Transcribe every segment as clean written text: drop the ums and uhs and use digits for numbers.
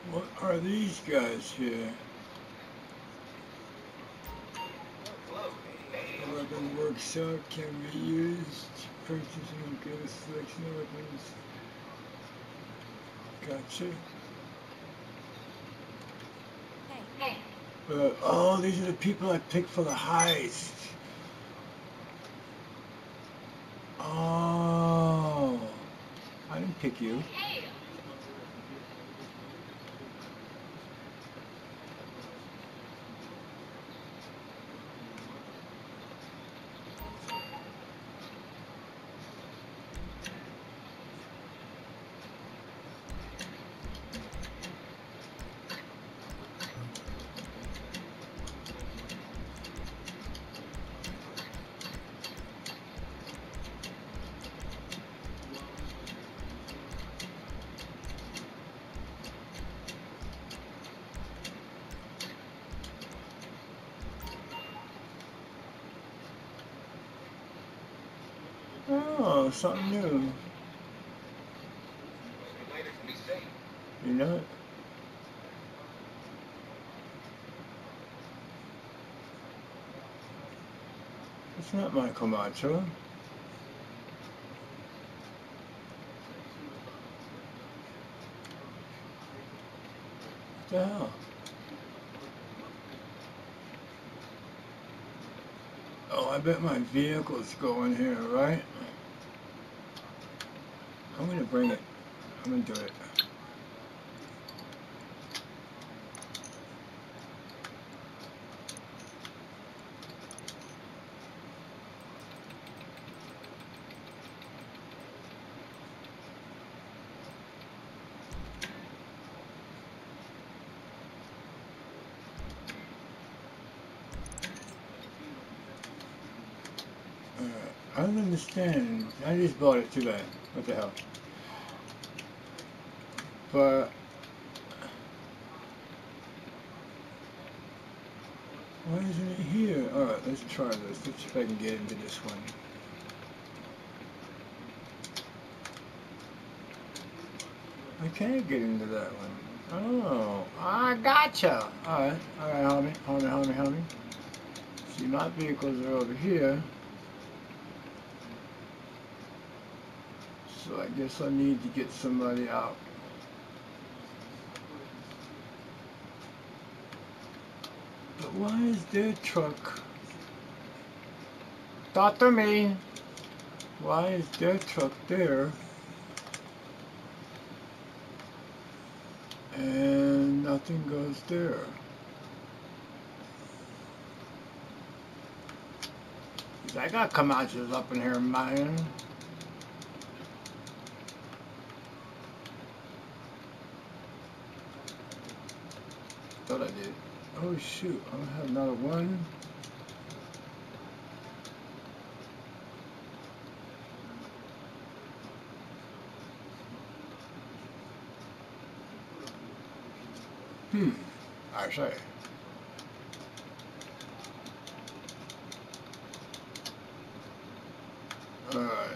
What are these guys here? The weapon workshop can be used. Purchase and get a selection of weapons. Gotcha. Oh, these are the people I picked for the heist. Oh, I didn't pick you. Oh, something new. You know it? It's not my Camacho. What the hell? Oh, I bet my vehicle's going here, right? I'm gonna bring it. I'm gonna do it. I don't understand. I just bought it, too bad. What the hell? But why isn't it here? Alright, let's try this. Let's see if I can get into this one. I can't get into that one. Oh, I gotcha. Alright, homie. See, my vehicles are over here. So I guess I need to get somebody out. But why is their truck? Talk to me. Why is their truck there? And nothing goes there. I got Camachos up in here, man. Thought I did. Oh shoot, I don't have another one. I say. Alright.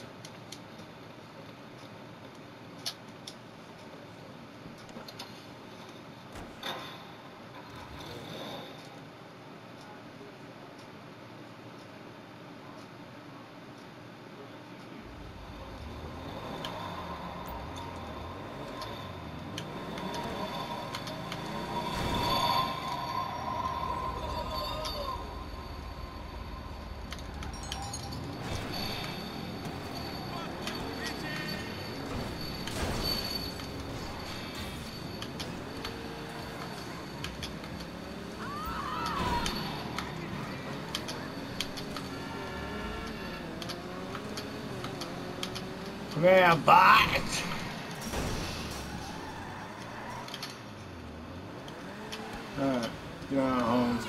Come here, bot! Alright, get on home.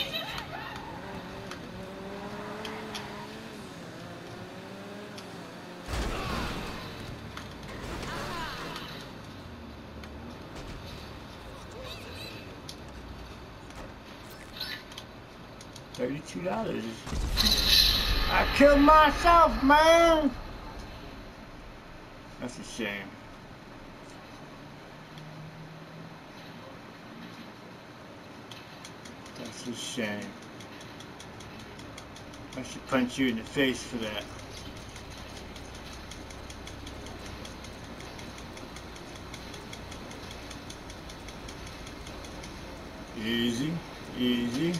$32. I killed myself, man! That's a shame. It's a shame. I should punch you in the face for that. Easy, easy.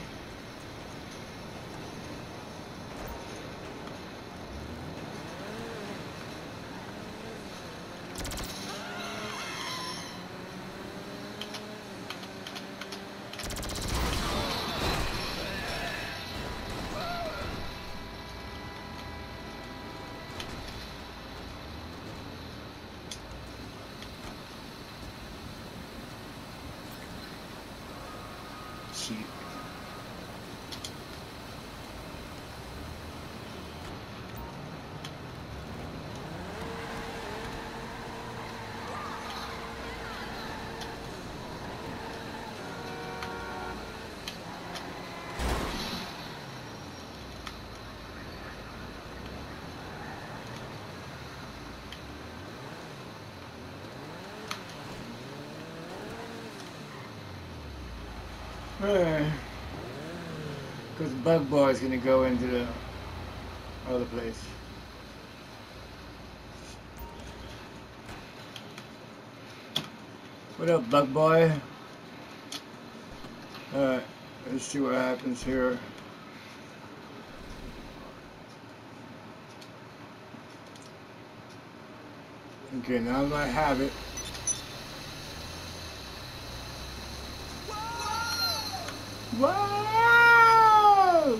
Cheap. Because Bug Boy is going to go into the other place. What up, Bug Boy? Alright, let's see what happens here. Okay, now that I have it. Whoa!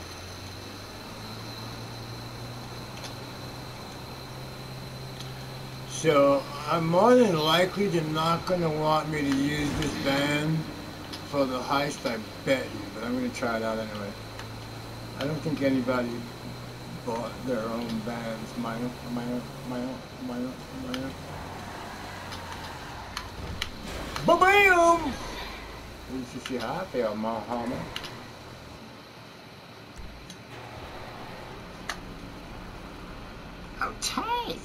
So, I'm more than likely they're not going to want me to use this band for the heist, I bet you, but I'm going to try it out anyway. I don't think anybody bought their own bands. Minor. Ba-bam! You see how I feel, Muhammad. Okay.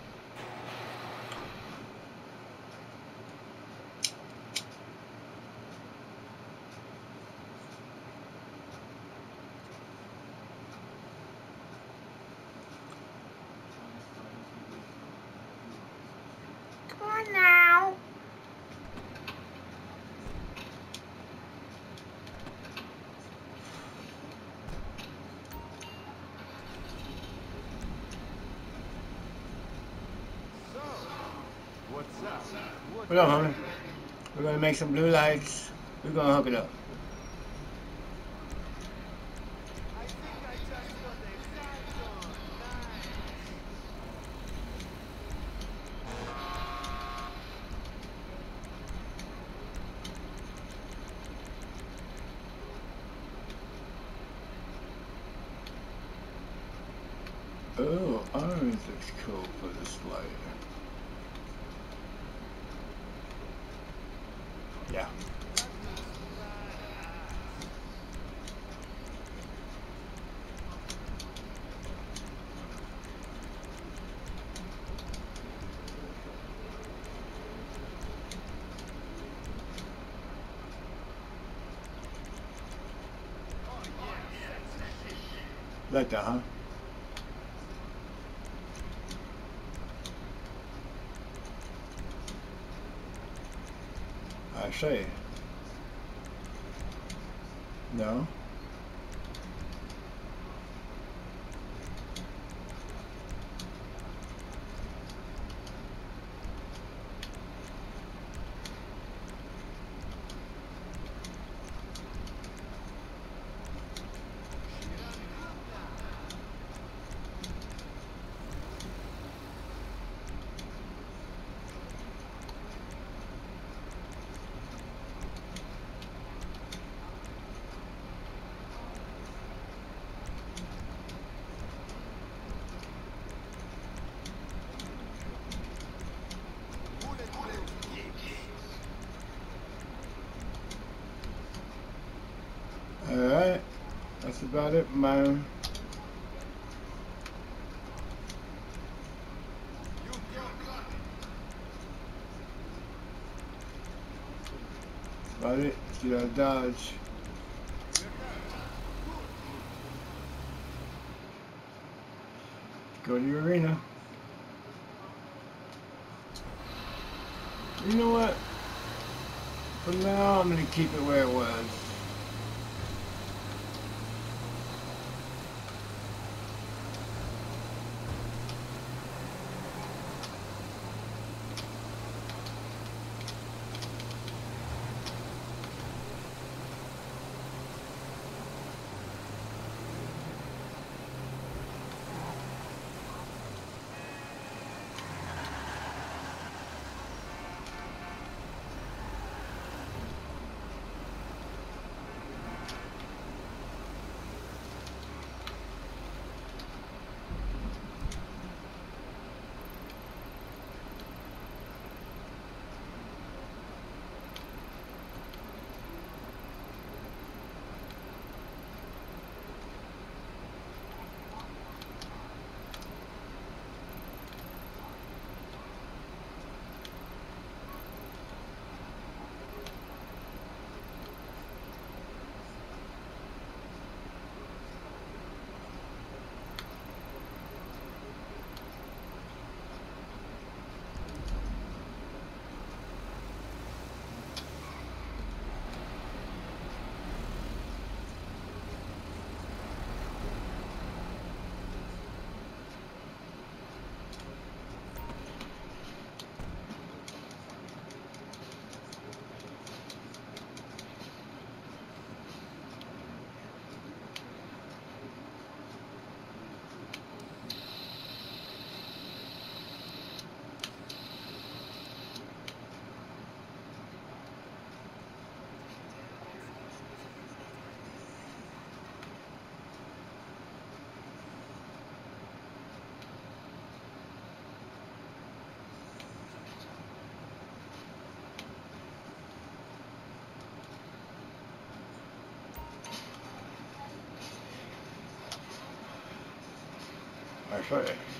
Come on now. What up, homie? We're gonna make some blue lights. We're gonna hook it up. Oh, orange looks cool for this light. Yeah. Like that, huh? I say. No. Alright, that's about it, man. That's about it. See that dodge. Go to your arena. You know what? For now, I'm going to keep it where it was. That's right.